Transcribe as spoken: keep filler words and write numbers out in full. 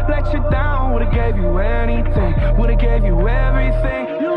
let you down. Would've gave you anything, would've gave you everything. You